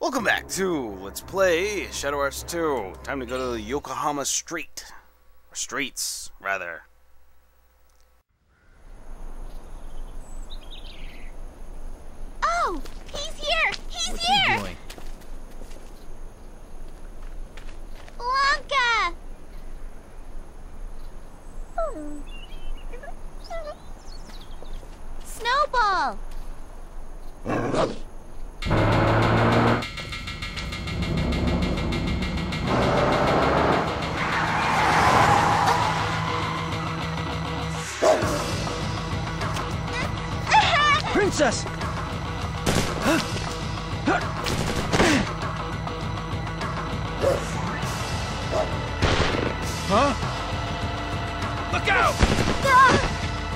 Welcome back to Let's Play Shadow Hearts 2. Time to go to the Yokohama Street. Or streets, rather. Oh! He's here! He's What's here! he doing? Blanca! Snowball! Princess! Huh? Look out!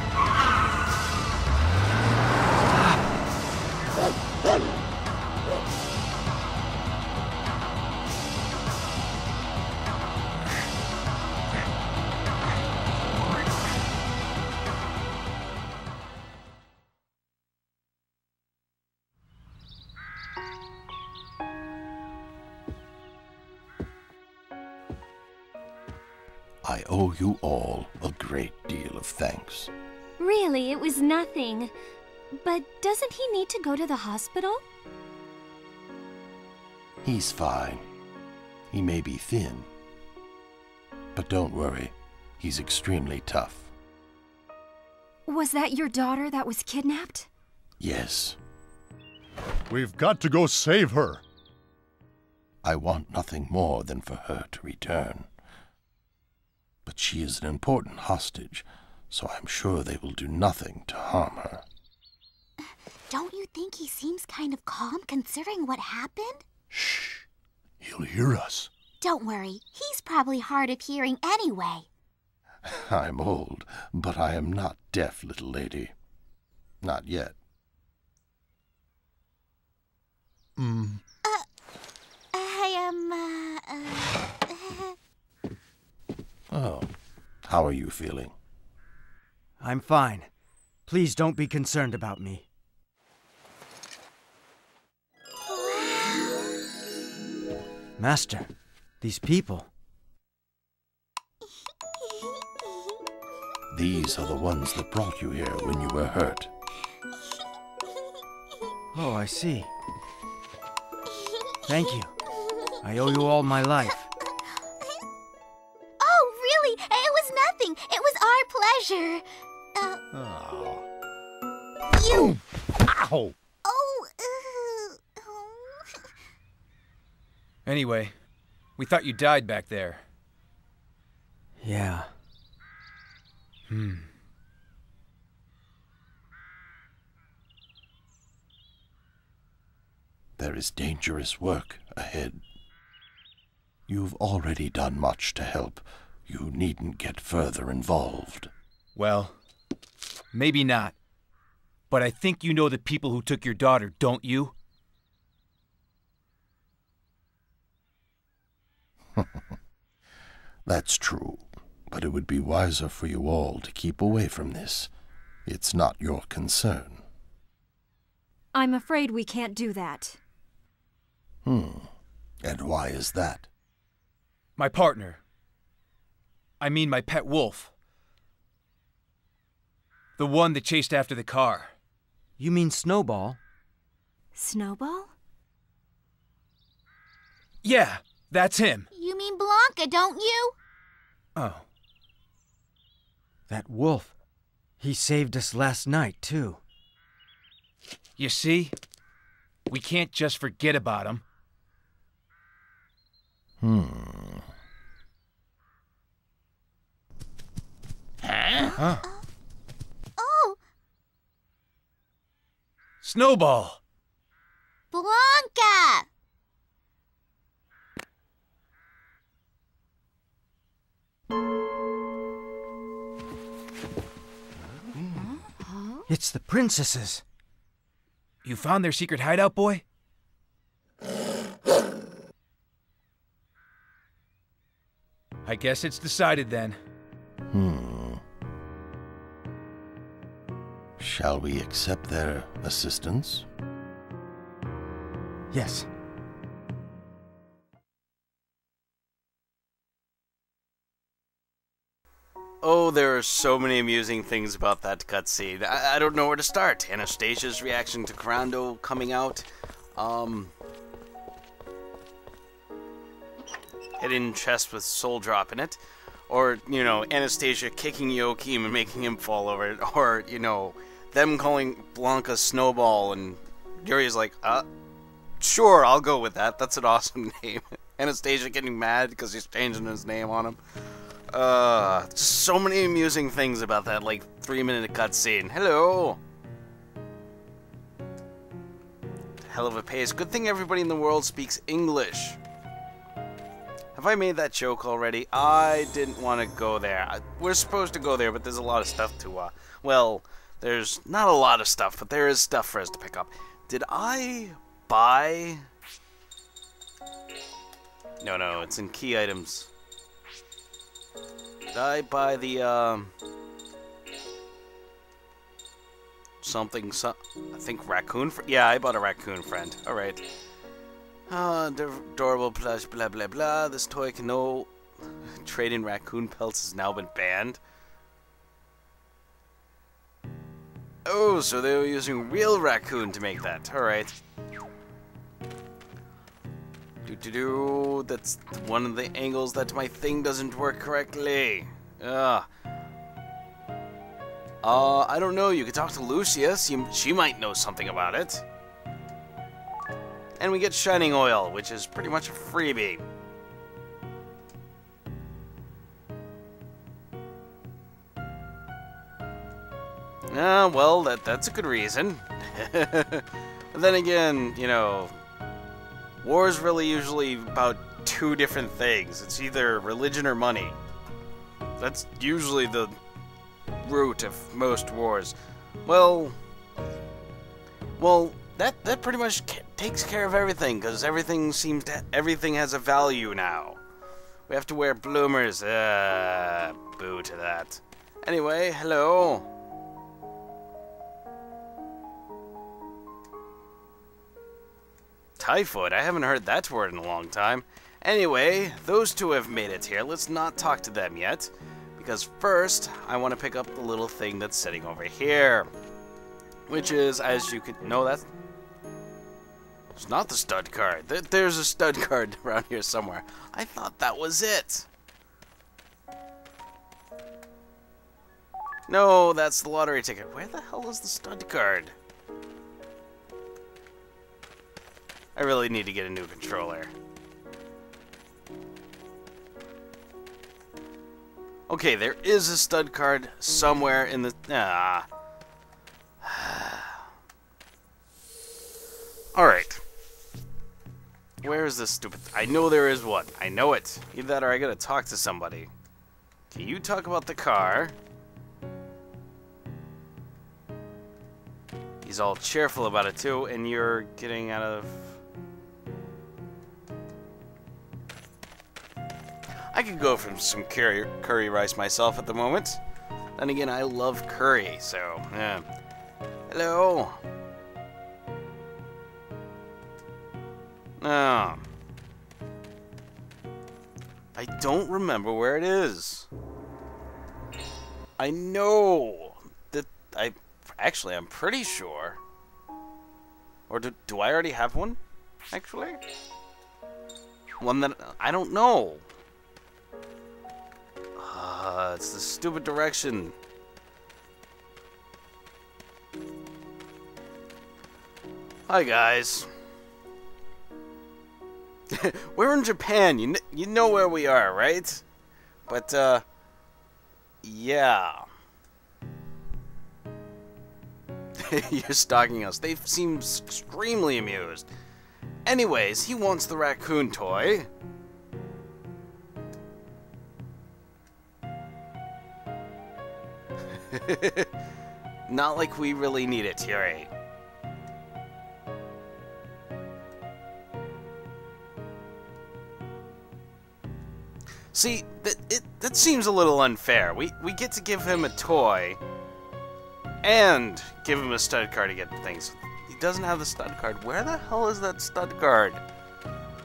I owe you all a great deal of thanks. Really, it was nothing. But doesn't he need to go to the hospital? He's fine. He may be thin. But don't worry, he's extremely tough. Was that your daughter that was kidnapped? Yes, We've got to go save her. I want nothing more than for her to return. But she is an important hostage, so I'm sure they will do nothing to harm her. Don't you think he seems kind of calm considering what happened? Shh. He'll hear us. Don't worry, he's probably hard of hearing anyway. I'm old, but I am not deaf, little lady. Not yet. Oh, how are you feeling? I'm fine. Please don't be concerned about me. Master, these people. These are the ones that brought you here when you were hurt. Oh, I see. Thank you. I owe you all my life. Oh, really? It was nothing. It was our pleasure. Oh. You... Ow! Oh, Anyway, we thought you died back there. Yeah. There is dangerous work ahead. You've already done much to help. You needn't get further involved. Well, maybe not. But I think you know the people who took your daughter, don't you? That's true, but it would be wiser for you all to keep away from this. It's not your concern. I'm afraid we can't do that. And why is that? My partner. I mean my pet wolf. The one that chased after the car. You mean Snowball? Snowball? Yeah, that's him. you mean Blanca, don't you? Oh. That wolf. He saved us last night, too. You see? We can't just forget about him. Huh? Oh, Snowball! Blanca! It's the princesses. You found their secret hideout, boy? I guess it's decided then. Shall we accept their assistance? Yes. Oh, there are so many amusing things about that cutscene. I don't know where to start. Anastasia's reaction to Corando coming out. Hidden chest with soul drop in it. Or, you know, Anastasia kicking Joachim and making him fall over it. Or, you know, them calling Blanca Snowball and Yuri's like, sure, I'll go with that. That's an awesome name. Anastasia getting mad because he's changing his name on him. Just so many amusing things about that, like, 3-minute cutscene. Hello! Hell of a pace. Good thing everybody in the world speaks English. Have I made that joke already? I didn't want to go there. We're supposed to go there, but there's a lot of stuff to, well, there's not a lot of stuff, but there is stuff for us to pick up. Did I buy... No, it's in key items. Did I buy the, I think raccoon yeah, I bought a raccoon friend. Alright. Adorable plush, blah blah blah. This toy can no trade in raccoon pelts has now been banned. Oh, so they were using real raccoon to make that. Alright. That's one of the angles that my thing doesn't work correctly. I don't know. You could talk to Lucius. She might know something about it. And we get shining oil, which is pretty much a freebie. Well, that's a good reason. But then again, you know, war is really usually about two different things. It's either religion or money. That's usually the root of most wars. Well, that pretty much takes care of everything, because everything has a value now. We have to wear bloomers. Boo to that. Anyway, hello. Typhoid? I haven't heard that word in a long time. Anyway, those two have made it here. Let's not talk to them yet, because first, I want to pick up the little thing that's sitting over here. Which is, as you can know, it's not the stud card. There's a stud card around here somewhere. I thought that was it. No, that's the lottery ticket. Where the hell is the stud card? I really need to get a new controller. Okay, there is a stud card somewhere in the... Alright. Where is this stupid... I know there is one. I know it. Either that or I gotta talk to somebody. Can you talk about the car? He's all cheerful about it too, and you're getting out of... I could go for some curry rice myself at the moment. Then again, I love curry, so, yeah. Hello? Oh. I don't remember where it is. I know that actually, I'm pretty sure. Or do I already have one? Actually? One that... I don't know. It's the stupid direction. Hi, guys. We're in Japan. You know where we are, right? But, yeah. You're stalking us. They seem extremely amused. Anyways, he wants the raccoon toy. Not like we really need it, Yuri. See, that seems a little unfair. We get to give him a toy and give him a stud card to get things. He doesn't have the stud card. Where the hell is that stud card?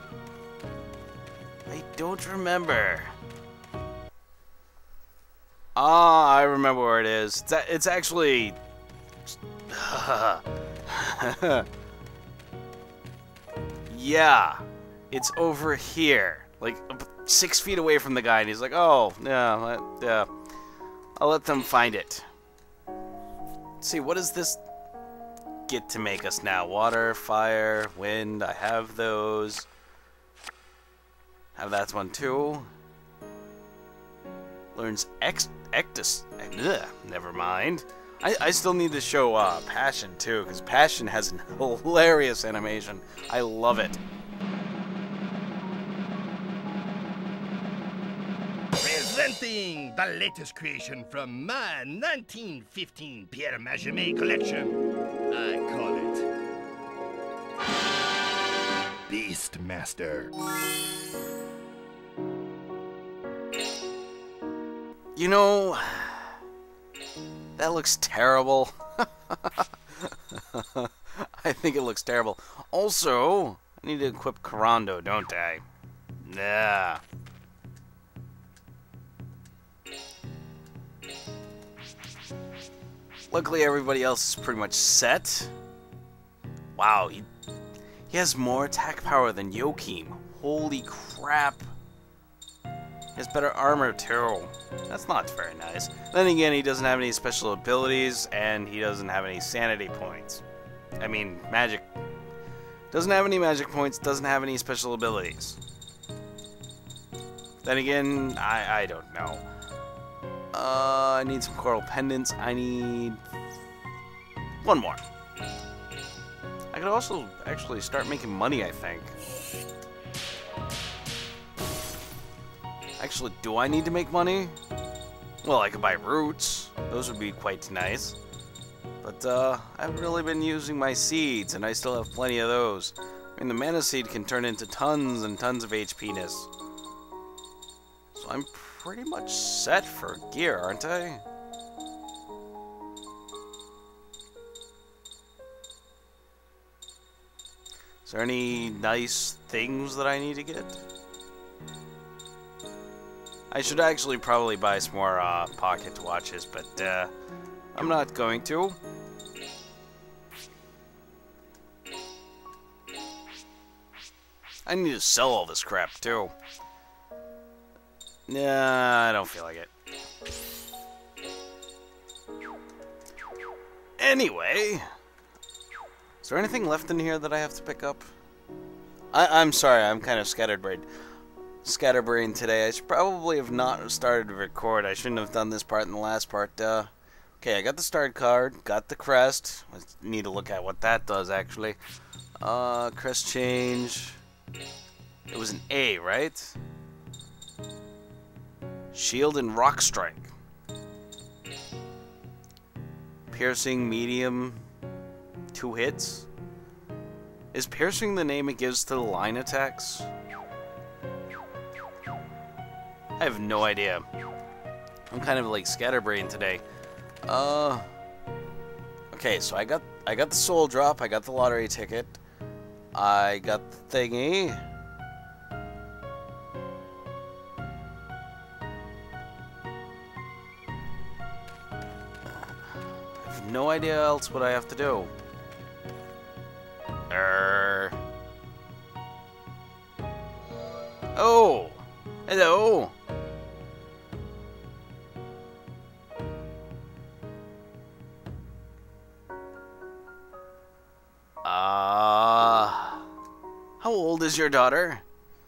I don't remember. Ah, I remember where it is. It's actually... yeah. It's over here. Like, 6 feet away from the guy, and he's like, oh, yeah. I'll let them find it. Let's see, what does this get to make us now? Water, fire, wind, I have those. Have that one too. Learns ectus. Never mind. I still need to show passion too, because passion has an hilarious animation. I love it. Presenting the latest creation from my 1915 Pierre Majemet collection. I call it Beastmaster. You know, that looks terrible. I think it looks terrible. Also, I need to equip Corando, don't I? Yeah. Luckily, everybody else is pretty much set. Wow, he has more attack power than Joachim. Holy crap. He has better armor, too. That's not very nice. Then again, he doesn't have any special abilities, and he doesn't have any sanity points. I mean, magic. Doesn't have any magic points, doesn't have any special abilities. Then again, I don't know. I need some coral pendants. I need one more. I could also actually start making money, I think. Actually, do I need to make money? Well, I could buy roots. Those would be quite nice. But, I haven't really been using my seeds, and I still have plenty of those. I mean, the mana seed can turn into tons and tons of HP-ness. So I'm pretty much set for gear, aren't I? Is there any nice things that I need to get? I should actually probably buy some more pocket watches, but I'm not going to. I need to sell all this crap too. Nah, I don't feel like it. Anyway, is there anything left in here that I have to pick up? I'm sorry, I'm kind of scatterbrained today. I should probably have not started to record. I shouldn't have done this part in the last part. Okay, I got the start card, got the crest. I need to look at what that does, actually. Crest change. It was an A, right? Shield and rock strike. Piercing, medium, 2 hits. Is piercing the name it gives to the line attacks? I have no idea. I'm kind of like scatterbrained today. Okay, so I got the soul drop, I got the lottery ticket, I got the thingy. I have no idea else what I have to do. Oh! Hello! How old is your daughter?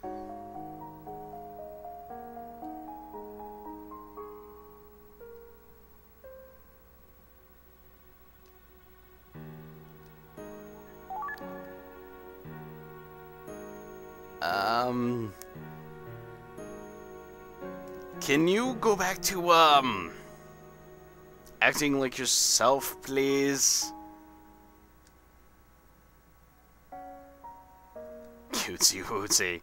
Can you go back to, acting like yourself, please? Cutesy wootsy.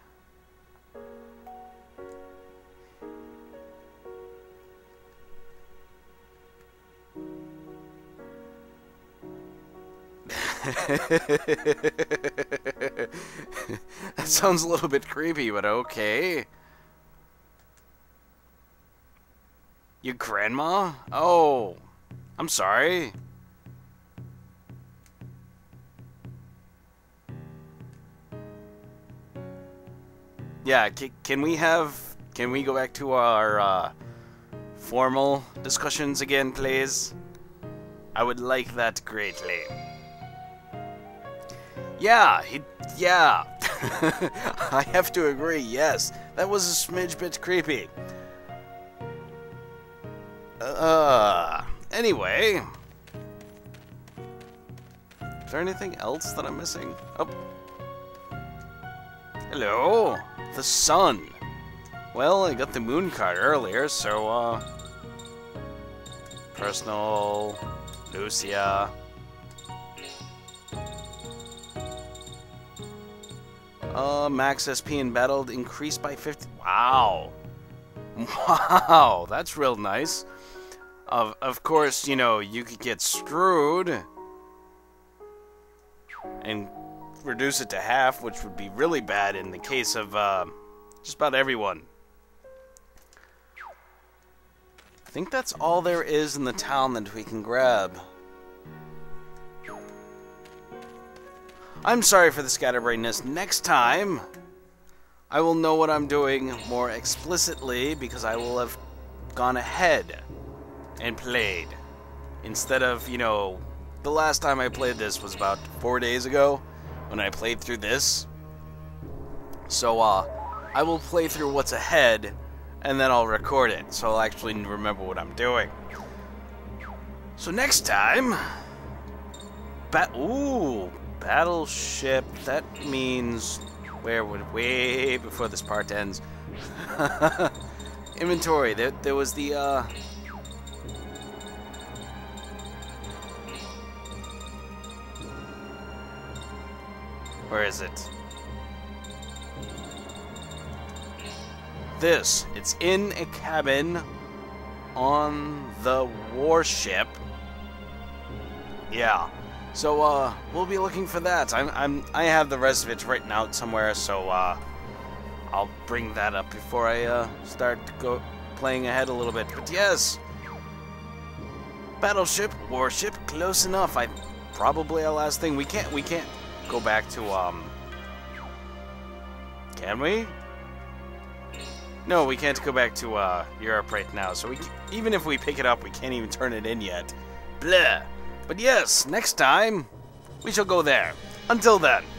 That sounds a little bit creepy, but okay. Your grandma? Oh, I'm sorry. Yeah, can we go back to our formal discussions again, please? I would like that greatly. Yeah, yeah. I have to agree, yes. That was a smidge bit creepy. Anyway. Is there anything else that I'm missing? Oh. Hello. The sun. Well, I got the moon card earlier, so, personal, Lucia. Max SP in battle increased by 50. Wow. Wow, that's real nice. Of course, you know, you could get screwed and reduce it to half, which would be really bad in the case of just about everyone. I think that's all there is in the town that we can grab. I'm sorry for the scatterbrainness. Next time, I will know what I'm doing more explicitly because I will have gone ahead and played. Instead of, you know, the last time I played this was about 4 days ago when I played through this. So, I will play through what's ahead and then I'll record it so I'll actually remember what I'm doing. So next time, battleship, that means way before this part ends. Inventory, there was the, where is it? It's in a cabin on the warship. Yeah. So, we'll be looking for that. I have the rest of it written out somewhere, so, I'll bring that up before I, start playing ahead a little bit. But yes! Battleship, warship, close enough. Probably our last thing. We can't go back to, can we? No, we can't go back to, Europe right now. So even if we pick it up, we can't even turn it in yet. Blah. But yes, next time, we shall go there. Until then.